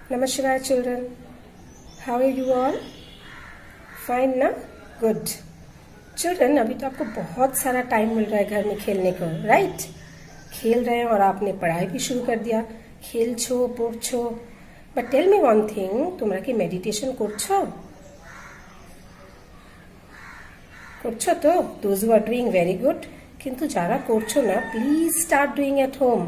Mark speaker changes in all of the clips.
Speaker 1: Namaskar children. How are you all? Fine ना? Good. Children, अभी तो आपको बहुत सारा टाइम मिल रहा है घर में खेलने को, राइट? खेल रहे हैं और आपने पढ़ाई भी शुरू कर दिया. खेल छो, पढ़ छो. But tell me one thing, তোমরা কি মেডিটেশন করছো? করছো তো? Those who are doing very good. কিন্তু যারা করছো না, please start doing at home.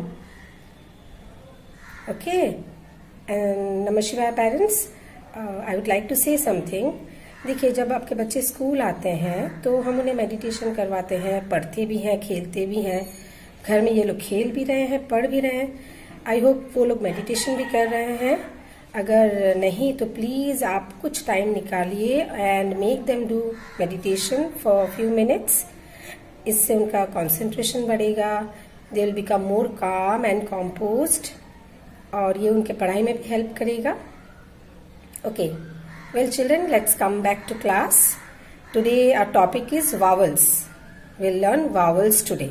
Speaker 1: Okay? And Namaskar parents, I would like to say something. देखिए, जब आपके बच्चे स्कूल आते हैं तो हम उन्हें मेडिटेशन करवाते हैं, पढ़ते भी हैं, खेलते भी हैं. घर में ये लोग खेल भी रहे हैं, पढ़ भी रहे हैं. आई होप वो लोग मेडिटेशन भी कर रहे हैं. अगर नहीं तो प्लीज आप कुछ टाइम निकालिए and make them do meditation for few minutes. इससे उनका कंसंट्रेशन बढ़ेगा. दे विल बिकम मोर काम एंड कॉम्पोज्ड और ये उनके पढ़ाई में भी हेल्प करेगा. Okay, well children, let's come back to class. Today our topic is vowels. We'll learn vowels today.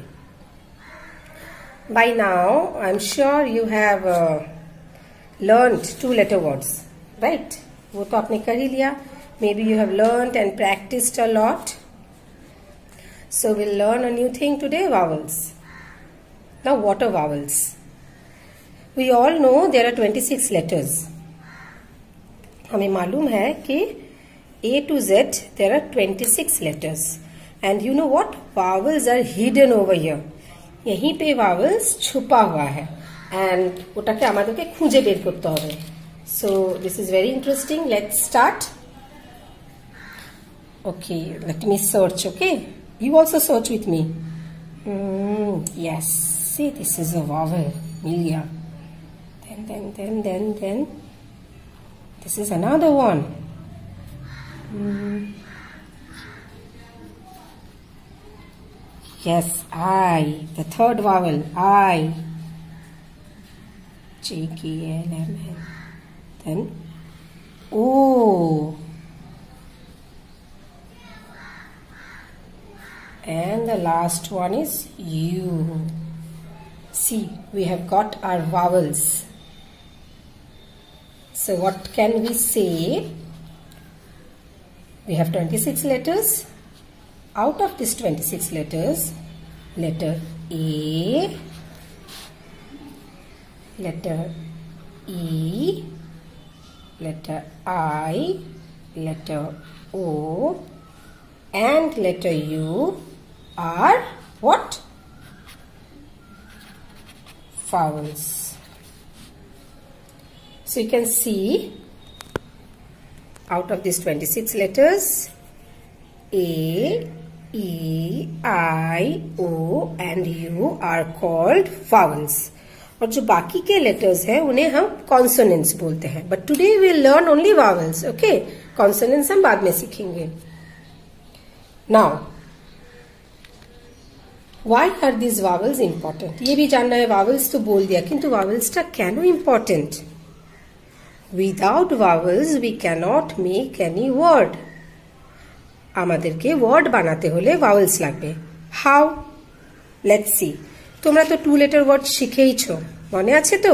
Speaker 1: By now I'm sure you have learned two letter words, right? वो तो आपने कर ही लिया. Maybe you have learned and practiced a lot. So we'll learn a new thing today, vowels. Now what are vowels? We all know there are 26 letters. हमें मालूम है कि A to Z there are 26 letters. And you know what? Vowels are hidden over here. यहीं पे vowels छुपा हुआ है. And ওটাকে আমাদেরকে খুঁজে বের করতে হবে. So this is very interesting. Let's start. Okay, let me search. Okay, you also search with me. Yes, see, this is a vowel. Milia. Then. This is another one. Yes, I. The third vowel, I. J-K-L-M-N. Then O. And the last one is U. See, we have got our vowels. So what can we say? We have 26 letters. Out of these 26 letters, letter A, letter E, letter I, letter O, and letter U are what? Vowels. So you can see out of these 26 letters, A, E, I, O and U are called vowels. और जो बाकी के letters हैं उन्हें हम consonants बोलते हैं. But today we will learn only vowels. Okay? Consonants हम बाद में सीखेंगे. Now, why are these vowels important? ये भी जानना है. vowels तो बोल दिया, किंतु vowels टा क्यों important? Without vowels we cannot make any word. আমাদেরকে word বানাতে হলে vowels লাগবে. How? Let's see. তোমরা তো two letter word শিখেইছো, মনে আছে তো?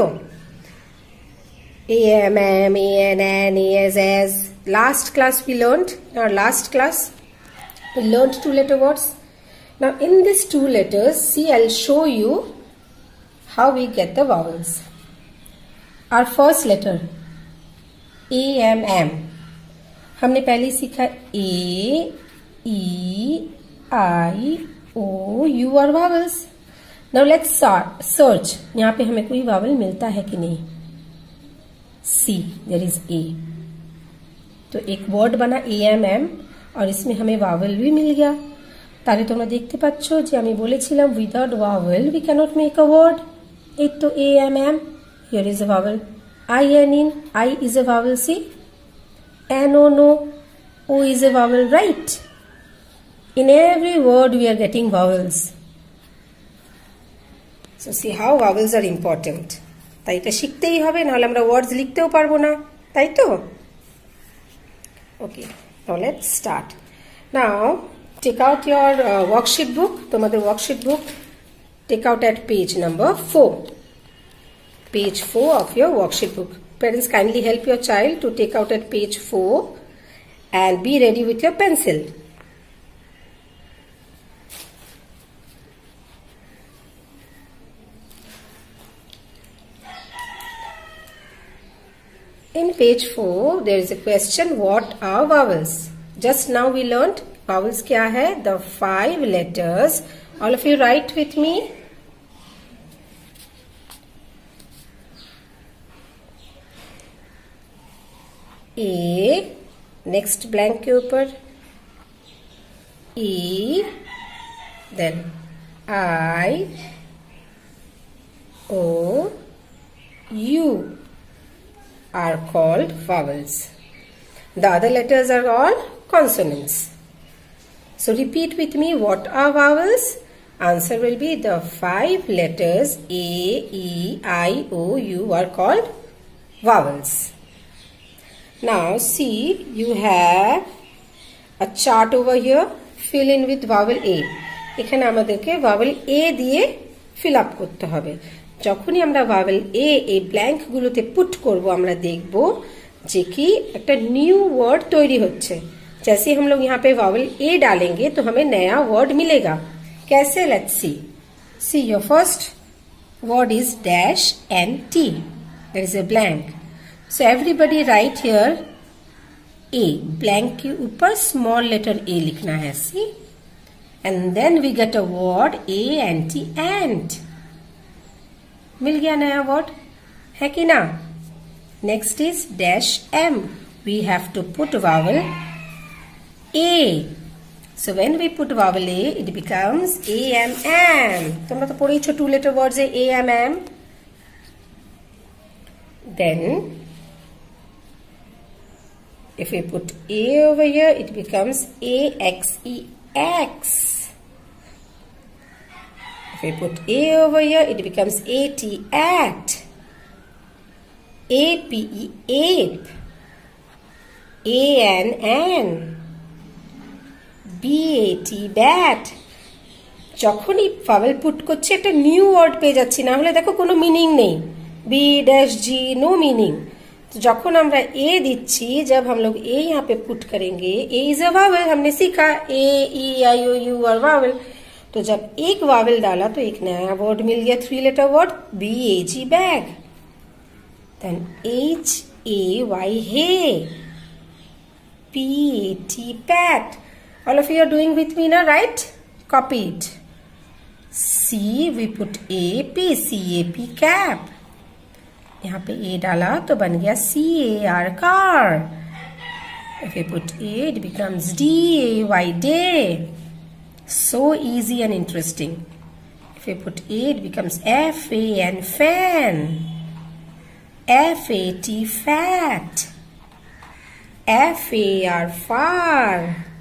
Speaker 1: A M M, A N N, A S S. Last class we learned. In our last class we learned two letter words. Now in these two letters, see, I'll show you how we get the vowels. Our first letter A-M-M. हमने पहले सीखा A, E, I, O, U are vowels. Now let's search. यहाँ पे हमें कोई vowel मिलता है कि नहीं? C, there is A. तो एक word बना A-M-M और इसमें हमें vowel भी मिल गया. তাহলে তোমরা দেখতে পাচ্ছ যে আমি বলেছিলাম without vowel we cannot make a word. এই তো A-M-M. Here is a vowel. I-N-N, I is a vowel, see? N-O-No, O is a vowel, right? In every word we are getting vowels. So see how vowels are important. তাই এটা শিখতেই হবে, নাহলে আমরা words লিখতেও পারবো না, তাই তো? Okay, now let's start. Now, take out your worksheet book. তোমাদের worksheet book. Take out at page number 4. Page 4 of your worksheet book. Parents, kindly help your child to take out at page 4 and be ready with your pencil. In page 4, there is a question, what are vowels? Just now we learnt vowels kya hai? The 5 letters. All of you write with me. A, next blank के ऊपर E, then I, O, U are called vowels. The other letters are all consonants. So repeat with me, what are vowels? Answer will be the 5 letters A, E, I, O, U are called vowels. Now see, you have a chart over here. Fill in with vowel A. এখানে আমাদেরকে vowel A দিয়ে fill up করতে হবে। যখনই আমরা vowel A এই blank গুলোতে put করব আমরা দেখব যে কি একটা new word তৈরি হচ্ছে। जैसे हम लोग यहाँ पे vowel A डालेंगे तो हमें नया word मिलेगा। कैसे? Let's see. See, your first word is dash and T. There is a blank. So everybody write here A. Blank के ऊपर small letter A लिखना है। See? And then we get a word ant, ant. मिल गया नया word है कि ना? Next is dash M. We have to put vowel A. So when we put vowel A, it becomes am. तुमने तो पढ़ी 2 letter words है am. Then if we put A over here, it becomes AXEX. If we put A over here, it becomes AT, at. APE, ape. AN. BAT, bat. যখনই vowel put করছি একটা new word পেয়ে যাচ্ছি, না হলে দেখো কোনো meaning নেই। B dash G, no meaning. तो जखन हमरा A दिच्छी, जब हम लोग A यहाँ पे पुट करेंगे, A is a vowel, हमने सीखा A, E, I, O, U are vowel। तो जब एक vowel डाला तो एक नया वर्ड मिल गया, 3 letter word BAG, bag। Then HAY, hay। PAT, pat। All of you are doing with me now, right? Copy it। C, we put AP, CAP, cap। यहाँ पे A डाला तो बन गया CAR, car। If we put A, it becomes DAY, day। So easy and interesting। If we put A, it becomes FAN, fan। FAT, fat। FAR, far।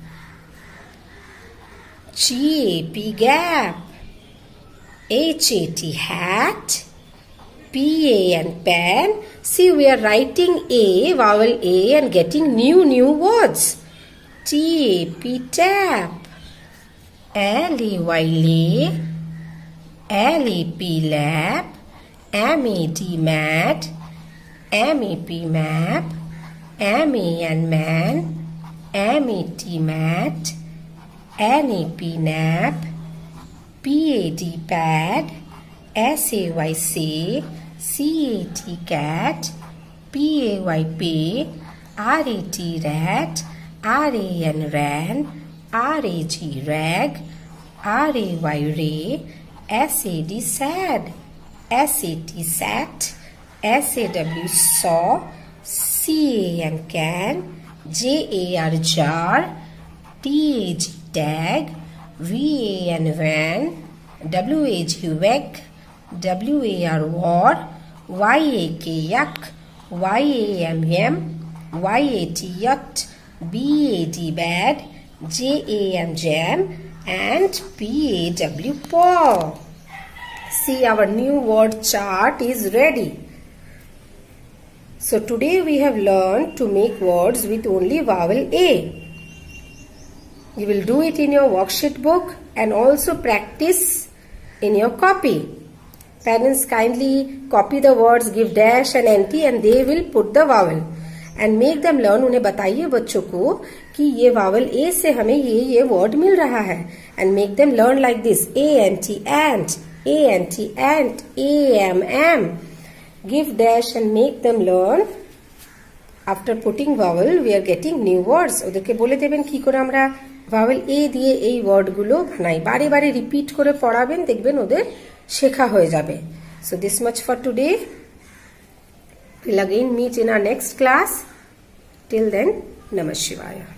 Speaker 1: GAP, gap। HAT, hat। PAN, pan. See, we are writing A, vowel A, and getting new words. TAP, tap. LAY, lay. LAP, lap. MAD, mat. MAP, map. MAN, man. MAT, mat. NAP, nap. PAD, pad. SAY, say. CAT, cat. PAY, pay. RAT, rat. RAN, ran. RAG, rag. RAY, ray. SAD, sad. SAT, sat. SAW, saw. CAN, can. JAR, jar. TAG, tag. VAN, van. WAG, wag. WAR, war. YAK, yak. YAM, yam. YAT, yacht. BAD, bad. JAM, jam. And PAW, paw. See, our new word chart is ready. So today we have learned to make words with only vowel A. You will do it in your worksheet book and also practice in your copy. Parents kindly copy the words, give dash and anti and they will put the vowel and make them learn. उन्हें बताइए बच्चों को कि ये vowel A से हमें ये word मिल रहा है and make them learn like this. A-N-T, ant, A-N-T, ant, A-M, am. Give dash and make them learn. After putting vowel, we are getting new words. ওদেরকে বলে দেবেন কি করে আমরা vowel A দিয়ে এই word গুলো বানাই। বারে বারে রিপিট করে পড়াবেন, দেখবেন ওদের শেখা হয়ে যাবে। So this much for today. We'll again meet in our next class. Till then, Namah Shivaya.